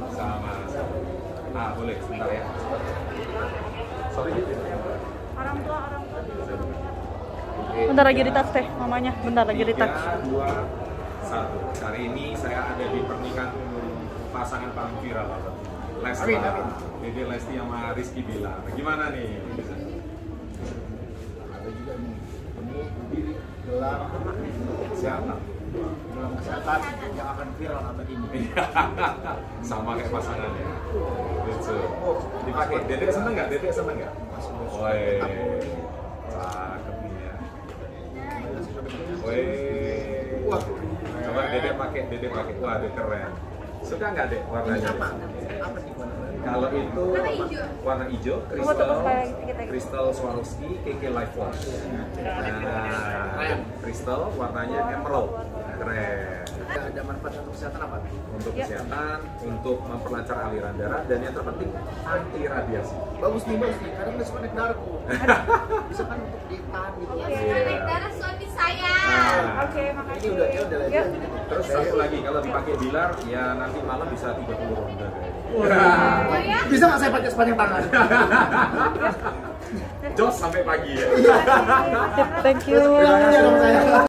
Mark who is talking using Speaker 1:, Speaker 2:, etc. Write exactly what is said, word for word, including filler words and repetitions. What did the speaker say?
Speaker 1: Sama. Ah, boleh sebentar ya. Sorry.
Speaker 2: Orang tua, orang tua.
Speaker 1: Oke,
Speaker 2: Bentar lagi
Speaker 1: tiga,
Speaker 2: di touch teh, mamanya. Bentar lagi di touch.
Speaker 1: tiga, dua, satu. Kali ini saya ada di pernikahan pasangan paling viral, Bapak. Lesti,
Speaker 3: Amin, amin.
Speaker 1: Dede Lesti sama Rizky Bilar. Gimana nih?
Speaker 3: Ada juga nih, ini gelar kesehatan, gelar kesehatan yang akan viral abad ini.
Speaker 1: Sama kayak pasangan ya. Gitu. Dipakai. Dede seneng nggak? Dede seneng nggak? Woi, cakep nih ya. Woi,
Speaker 3: Wah,
Speaker 1: coba Dede pakai, Dede pakai. Wah, Dede keren. Suka nggak Dek
Speaker 3: ini
Speaker 1: warnanya?
Speaker 3: apa? Apa nih warnanya?
Speaker 1: Kalau itu warna hijau,
Speaker 2: Kamu tebak
Speaker 1: kristal,
Speaker 2: kayak kita gitu.
Speaker 1: kristal Swarovski, K K Life Watch. Nah, kristal warnanya emerald, keren.
Speaker 3: Ada, ada manfaat untuk kesehatan apa?
Speaker 1: Untuk
Speaker 2: Ya.
Speaker 1: kesehatan, untuk memperlancar aliran darah, dan yang terpenting anti radiasi.
Speaker 3: Bagus nih, bagus nih. Kadang nggak suka naik darahku. Bisa kan untuk ditahan gitu.
Speaker 2: Oke.
Speaker 4: Naik darah suami saya.
Speaker 1: Nah,
Speaker 2: Oke,
Speaker 3: Ini
Speaker 2: makasih.
Speaker 3: udah, ini udah
Speaker 2: Yuk.
Speaker 3: lagi.
Speaker 1: terus satu lagi kalau dipakai Bilar, ya nanti malam bisa tiga puluh ronde.
Speaker 4: Oh ya?
Speaker 3: Bisa nggak saya pakai sepanjang tangan?
Speaker 1: Jos sampai pagi ya.
Speaker 2: Thank you.
Speaker 3: Terus, dong saya.